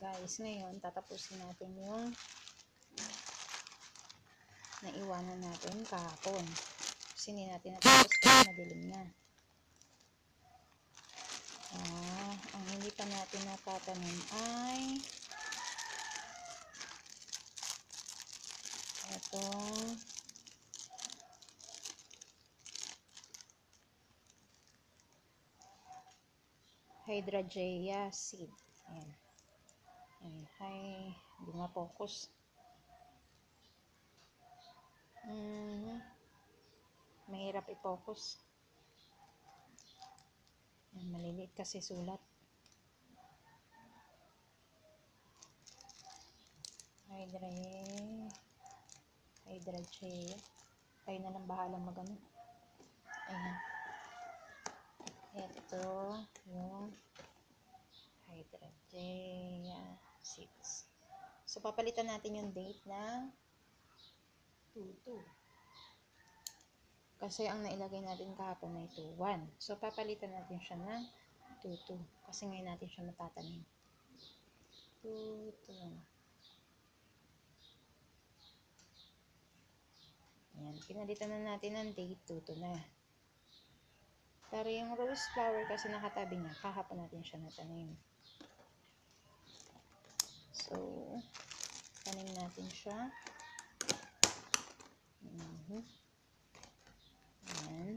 guys, ngayon tatapusin natin yung naiwanan natin kahapon. Kasi hindi natin natapos kasi madilim na. Ang hindi pa natin natatanim ay itong Hydrangea seed. Ayan. Ayan. Hindi ma-focus. Mahirap i-focus. Ayan, maliliit kasi sulat. Hydrangea. Kayo na lang bahala magano. Ayan. Ito yung Hydrangea seeds. So, papalitan natin yung date na 2-2. Kasi ang nailagay natin kahapon ay 2-1. So, papalitan natin siya ng 2-2. Kasi ngayon natin siya matatanim. 2-2. Ayan. Pinalitan na natin ng date 2-2 na. Pero yung rose flower kasi nakatabi niya, kahapon natin siya natanim. So, tanim natin siya. Ayan.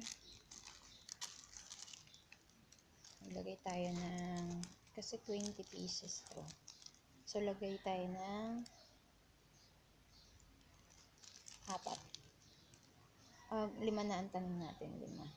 Lagay tayo ng, kasi 20 pieces to. So, lagay tayo ng 4. 5 na ang tanim natin. 5.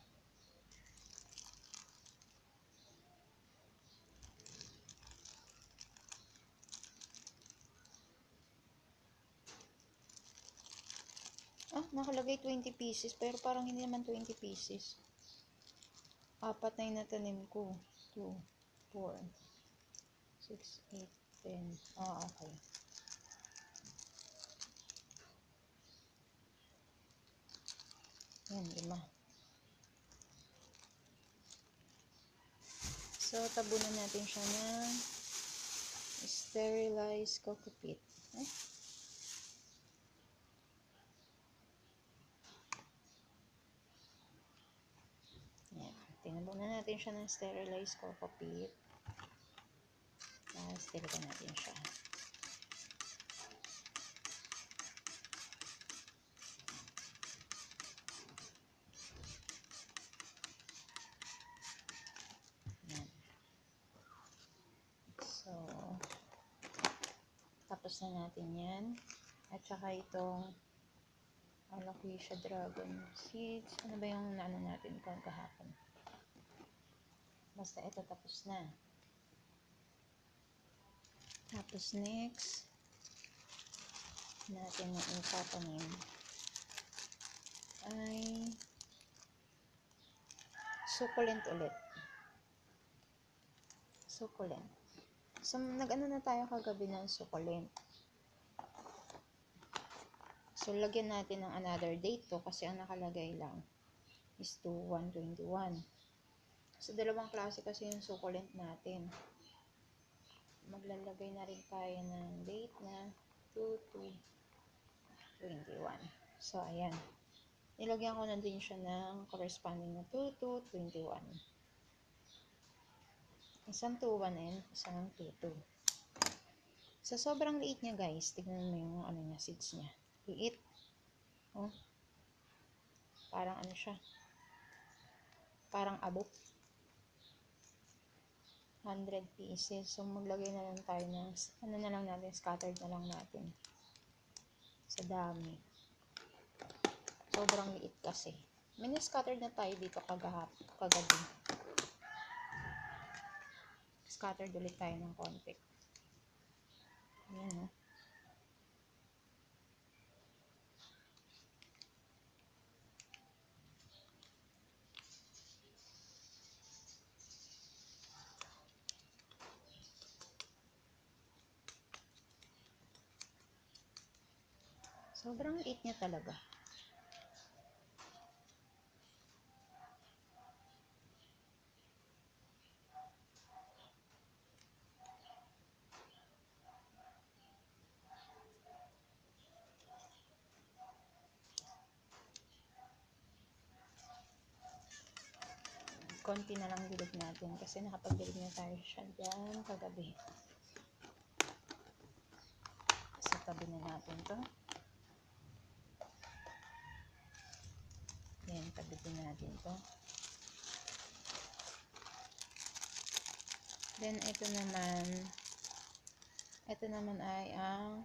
Nakalagay 20 pieces. Pero parang hindi naman 20 pieces. 4 na yung natanim ko. 2, 4, 6, 8, 10. Okay. Yan, 5. So, tabunan natin siya ng sterilized coco peat. Tinabunan natin siya ng sterilized coco peat. Stilitan natin siya. Yan. So, tapos na natin yan. At saka itong alocasia dragon seeds. Ano ba yung naano natin kahapon? Basta ito tapos na. Tapos next natin na itatanim ay succulent ulit. Succulent. So, nag-ano na tayo kagabi ng succulent. So, lagyan natin ng another date to kasi ang nakalagay lang is 2-1-21. So, dalawang klase kasi yung succulent natin. Maglalagay na rin tayo ng date na 2-2-21. So, ayan. Nilagyan ko na din siya ng corresponding na 2-2-21. Isang 2-1 and isang 2-2. So, sobrang liit niya guys. Tignan mo yung ano niya, seeds niya. Liit. Oh. Parang ano siya. Parang abok. 100 pieces. So, maglagay na lang tayo ng, ano na lang natin, scattered na lang natin. Sa dami. Sobrang liit kasi. May scattered na tayo dito kagabi. Scattered ulit tayo ng konti. Ayan, oh. Sobrang liit niya talaga. konti na lang dilig natin kasi nakapagdilig na tayo siya dyan kagabi. Sa tabi na natin to. Yan, tabi din natin to. Then, ito naman ay ang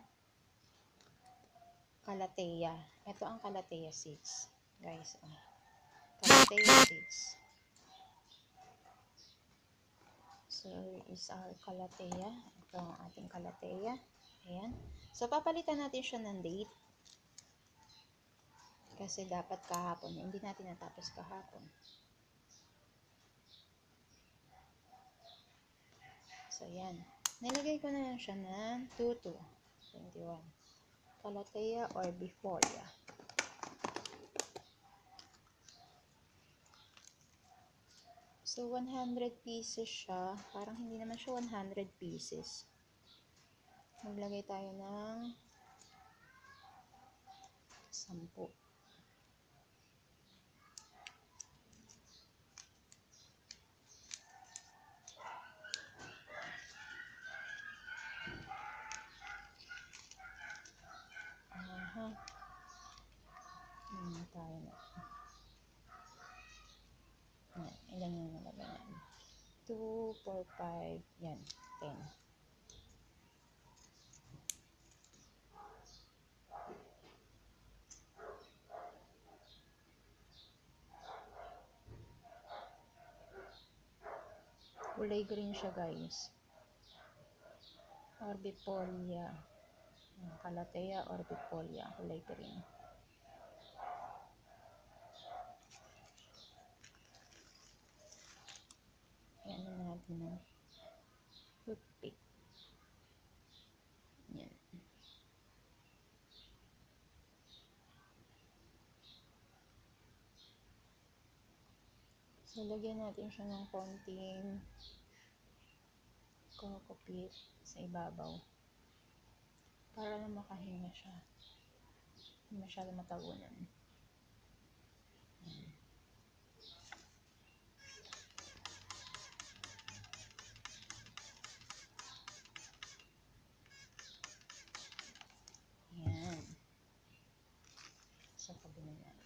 Calathea. Ito ang Calathea seeds, guys. Calathea seeds. So, is our Calathea. Ito ang ating Calathea. Ayan. So, papalitan natin siya ng date. Kasi dapat kahapon. Hindi natin natapos kahapon. So, yan. Nilagay ko na lang siya ng 2-21. Calathea orbifolia. So, 100 pieces siya. Parang hindi naman siya 100 pieces. Maglagay tayo ng 10. Aha. Tayo na. Yan. Ilan yung nalagay namin? 2, 4, 5. Yan. 10. Kulay green siya, guys. Orbifolia. Calathea orbifolia. Kulay green. Yan na natin ng toothpick. Yan. So, lagyan natin siya ng konting coco peat sa ibabaw. Para na makahinga siya. Hindi masyado matagunan. Yan. So, pagbinan natin.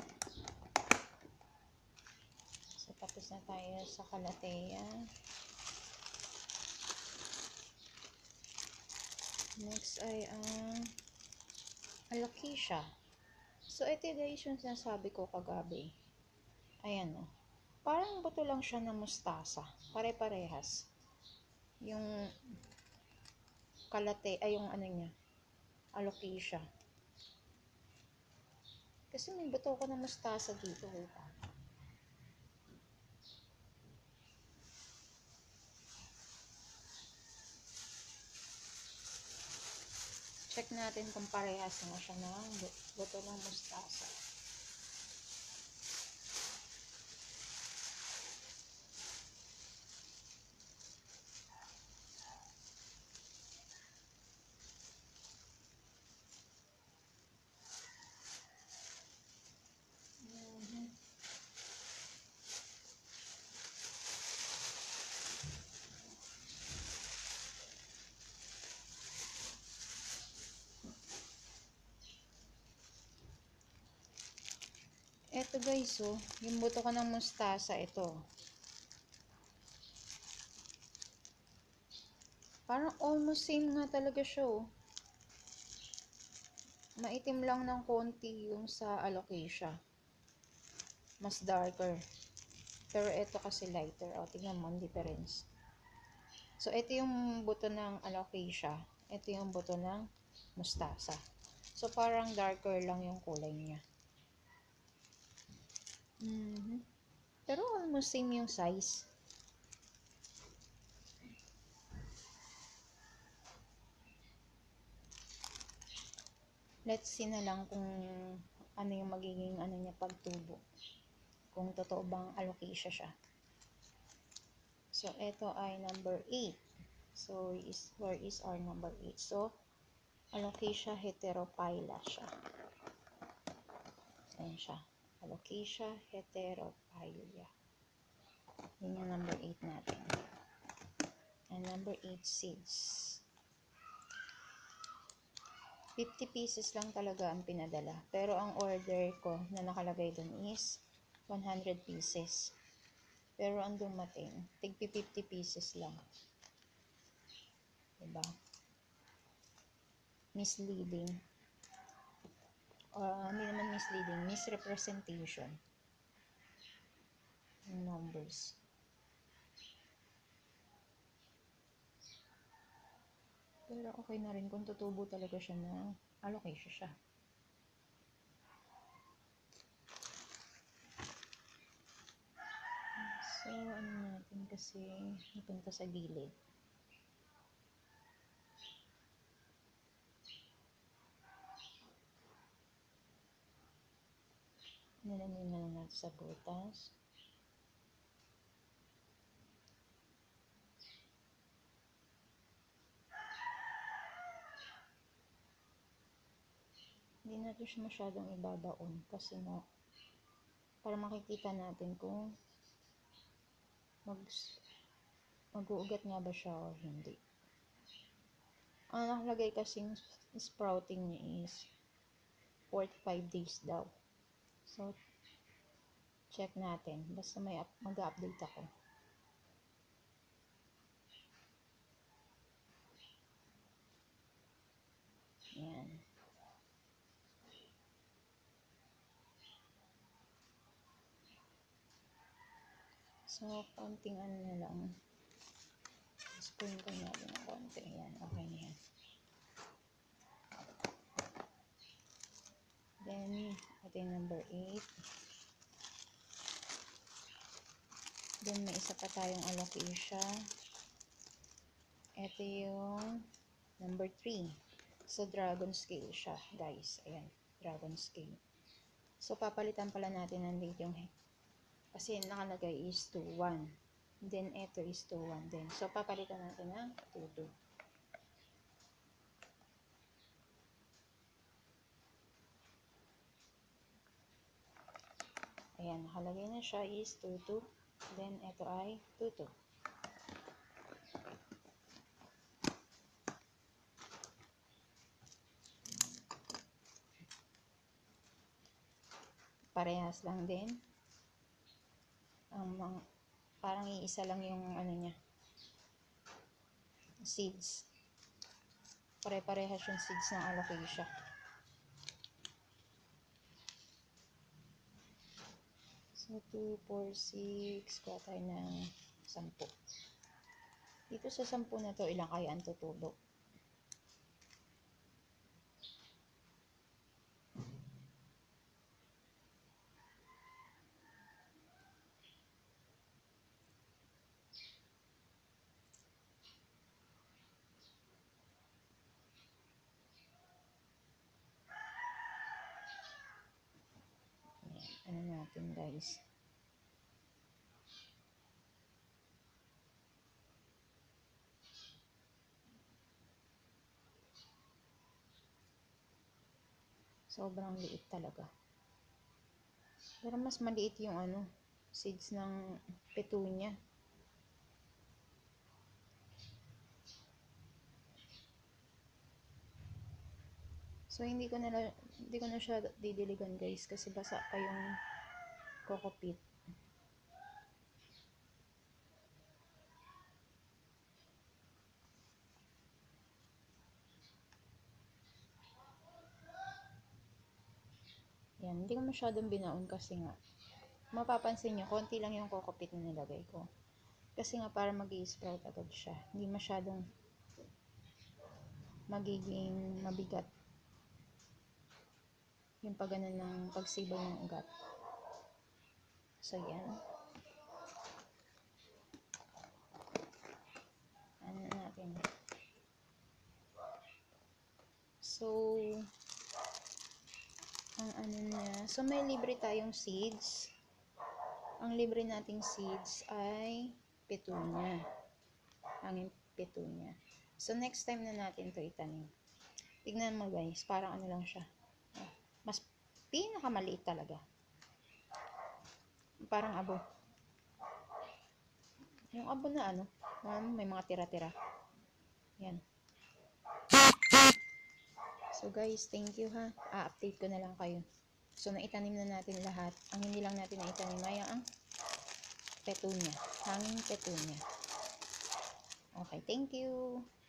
So, tapos na tayo sa Calathea. Next ay ang Alocasia. So, ito guys yung sinasabi ko kagabi. Ayan o. Parang buto lang siya ng mustasa. Pare-parehas. Yung Calathea, ay yung ano niya, Alocasia. Kasi may buto ko ng mustasa dito. Check natin kung parehas na siya ng buto ng mustasa. Eto guys, oh, yung buto ko ng mustasa, ito. Parang almost same nga talaga siya, oh. Maitim lang ng konti yung sa Alocasia. Mas darker. Pero ito kasi lighter. O, tingnan mo ang difference. So, ito yung buto ng Alocasia. Ito yung buto ng mustasa. So, parang darker lang yung kulay niya. Pero almost same yung size. Let's see na lang kung ano yung magiging ano niya pagtubo. Kung totoo bang Alocasia siya. So, ito ay number 8. So, where is our number 8? So, Alocasia heterophylla siya. Ayan siya. Alocasia heterophylla. Yun yung number 8 natin. And number 8 seeds. 50 pieces lang talaga ang pinadala. Pero ang order ko na nakalagay dun is 100 pieces. Pero ang dumating, tig 50 pieces lang. Diba? Misleading. Hindi naman misleading, misrepresentation ng numbers. Pero okay na rin kung tutubo talaga siya na allocation siya. So, ano natin kasi napunta sa gilid. Nalamin na lang natin sa butas. Hindi natin siya masyadong ibabaon kasi nga para makikita natin kung mag-uugat nga ba siya o hindi. Ang nakalagay kasing sprouting niya is 45 days daw. So, check natin. Basta mag-update ako. Ayan. So, konting ano na lang. Sprinkle natin ng konti. Ayan, okay na yan. Then, ito yung number 8. Then, may isa pa tayong alocasia. Ito yung number 3. So, dragon scale siya, guys. Ayan, dragon scale. So, papalitan pala natin ng date yung kasi nakalagay is 2-1. Then, ito is 2-1 din. So, papalitan natin ng 2-2. Ayan, nakalagay na siya is 2-2. Then, ito ay 2-2. Parehas lang din. Parang iisa lang yung ano niya. Seeds. Pare-parehas yung seeds ng alocasia. So, 2, 4, 6. Kuha tayo ng 10. Dito sa 10 na to, ilang kaya ang tutubo? Ano natin, guys? Sobrang liit talaga. Pero mas maliit yung ano, seeds ng petunia. So, hindi ko na siya didiligan, guys, kasi basa pa yung coco peat. Yan, hindi ko masyadong binaon kasi nga, mapapansin nyo, konti lang yung coco peat na nilagay ko. Kasi nga, para mag-i-sprout agad siya. Hindi masyadong magiging mabigat yung pagganan ng pagsibay ng ugat. So, yan. Ano natin. So, ang ano na, so may libre tayong seeds. Ang libre nating seeds ay petunia. Ang petunia. So, next time na natin to itanim. Tignan mo, guys, parang ano lang siya. Mas pinakamaliit talaga. Parang abo. Yung abo na ano, may mga tira-tira. Yan. So guys, thank you ha. A-update ko na lang kayo. So naitanim na natin lahat. Ang hindi lang natin naitanim ay ang petunia. Hanging petunia. Okay, thank you.